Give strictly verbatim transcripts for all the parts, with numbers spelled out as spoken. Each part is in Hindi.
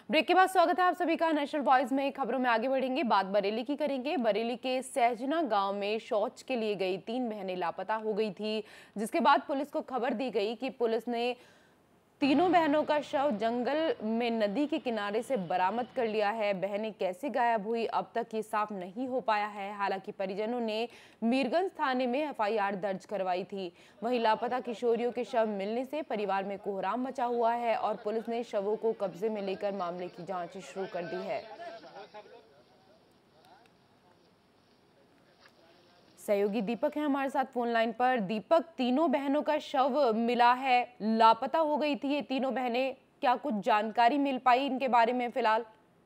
ब्रेक के बाद स्वागत है आप सभी का नेशनल वॉइस में। खबरों में आगे बढ़ेंगे, बात बरेली की करेंगे। बरेली के सहजना गांव में शौच के लिए गई तीन बहनें लापता हो गई थी, जिसके बाद पुलिस को खबर दी गई कि पुलिस ने तीनों बहनों का शव जंगल में नदी के किनारे से बरामद कर लिया है। बहनें कैसे गायब हुई अब तक ये साफ नहीं हो पाया है। हालांकि परिजनों ने मीरगंज थाने में एफ आई आर दर्ज करवाई थी। वहीं लापता किशोरियों के शव मिलने से परिवार में कोहराम मचा हुआ है और पुलिस ने शवों को कब्जे में लेकर मामले की जांच शुरू कर दी है। सहयोगी दीपक है हमारे साथ फोन लाइन पर। दीपक, तीनों बहनों का शव मिला है, लापता हो गई थी ये तीनों बहनें, क्या कुछ जानकारी मिल पाई इनके बारे में फिलहाल?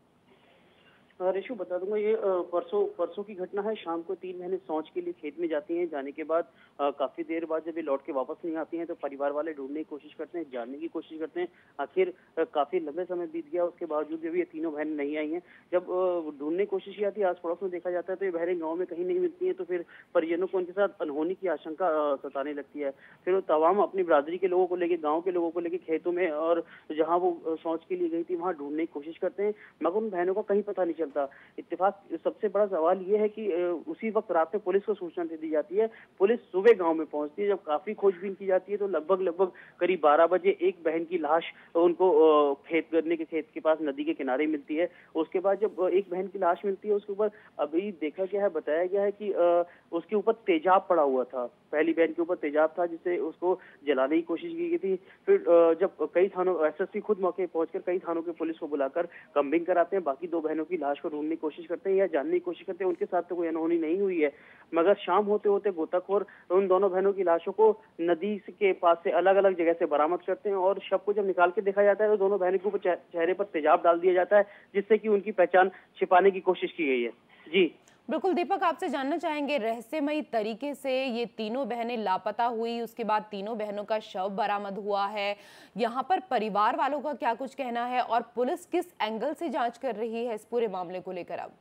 रिशु बता दूंगा, ये परसों परसों की घटना है। शाम को तीन बहनें शौच के लिए खेत में जाती हैं। जाने के बाद काफी देर बाद जब ये लौट के वापस नहीं आती हैं तो परिवार वाले ढूंढने की कोशिश करते हैं, जानने की कोशिश करते हैं। आखिर काफी लंबे समय बीत गया, उसके बावजूद जब ये तीनों बहनें नहीं आई हैं, जब ढूंढने की कोशिश की जाती है, आस पड़ोस में देखा जाता है तो ये बहनें गाँव में कहीं नहीं मिलती है। तो फिर परिजनों को उनके साथ अनहोनी की आशंका सताने लगती है। फिर वो तमाम अपनी बिरादरी के लोगों को लेके, गाँव के लोगों को लेके खेतों में और जहाँ वो शौच के लिए गई थी वहाँ ढूंढने की कोशिश करते हैं, मगर उन बहनों का कहीं पता नहीं चलता। इत्तेफाक सबसे बड़ा सवाल ये है कि उसी वक्त रात में पुलिस को सूचना दे दी जाती है। पुलिस सुबह गांव में पहुंचती है। जब काफी खोजबीन की जाती है तो लगभग लगभग करीब बारह बजे एक बहन की लाश उनको खेत करने के खेत के पास नदी के किनारे मिलती है। उसके बाद जब एक बहन की लाश मिलती है, उसके ऊपर अभी देखा गया है, बताया गया है कि उसके ऊपर तेजाब पड़ा हुआ था। पहली बहन के ऊपर तेजाब था जिससे उसको जलाने की कोशिश की गई थी। फिर जब कई थानों एस एस पी खुद मौके पहुंचकर कई थानों के पुलिस को बुलाकर कम्बिंग कराते हैं, बाकी दो बहनों की लाश को ढूंढने की कोशिश करते हैं या जानने की कोशिश करते हैं। उनके साथ तो कोई अनहोनी नहीं हुई है, मगर शाम होते होते गोताखोर उन दोनों बहनों की लाशों को नदी के पास से अलग अलग जगह से बरामद करते हैं और शव को जब निकाल के देखा जाता है तो दोनों बहनों के ऊपर चेहरे पर तेजाब डाल दिया जाता है, जिससे कि उनकी पहचान छिपाने की कोशिश की गई है। जी बिल्कुल दीपक, आपसे जानना चाहेंगे, रहस्यमयी तरीके से ये तीनों बहनें लापता हुई, उसके बाद तीनों बहनों का शव बरामद हुआ है। यहाँ पर परिवार वालों का क्या कुछ कहना है और पुलिस किस एंगल से जांच कर रही है इस पूरे मामले को लेकर? अब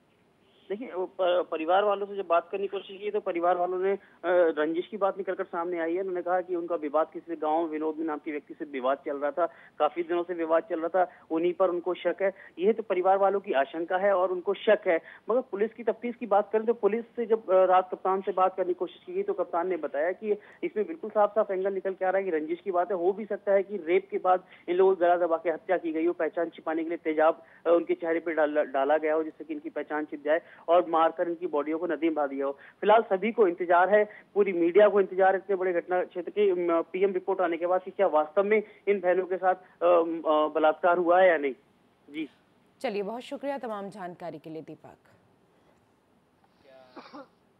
देखिए, परिवार वालों से जब बात करने की कोशिश की तो परिवार वालों ने रंजिश की बात निकलकर सामने आई है। उन्होंने कहा कि उनका विवाद किसी गांव विनोद नाम के व्यक्ति से विवाद चल रहा था, काफी दिनों से विवाद चल रहा था, उन्हीं पर उनको शक है। यह तो परिवार वालों की आशंका है और उनको शक है। मगर पुलिस की तफ्तीश की बात करें तो पुलिस से जब रात कप्तान से बात करने की कोशिश की गई तो कप्तान ने बताया कि इसमें बिल्कुल साफ साफ एंगल निकल के आ रहा है कि रंजिश की बात है। हो भी सकता है कि रेप के बाद इन लोगों को गला दबा के हत्या की गई हो, पहचान छिपाने के लिए तेजाब उनके चेहरे पर डाला गया हो जिससे कि इनकी पहचान छिप जाए और मारकर इनकी बॉडियों को नदी में बहा दिया हो। फिलहाल सभी को इंतजार है, पूरी मीडिया को इंतजार है इतने बड़े घटना क्षेत्र की पी एम रिपोर्ट आने के बाद कि क्या वास्तव में इन बहनों के साथ बलात्कार हुआ है या नहीं। जी चलिए, बहुत शुक्रिया तमाम जानकारी के लिए दीपक।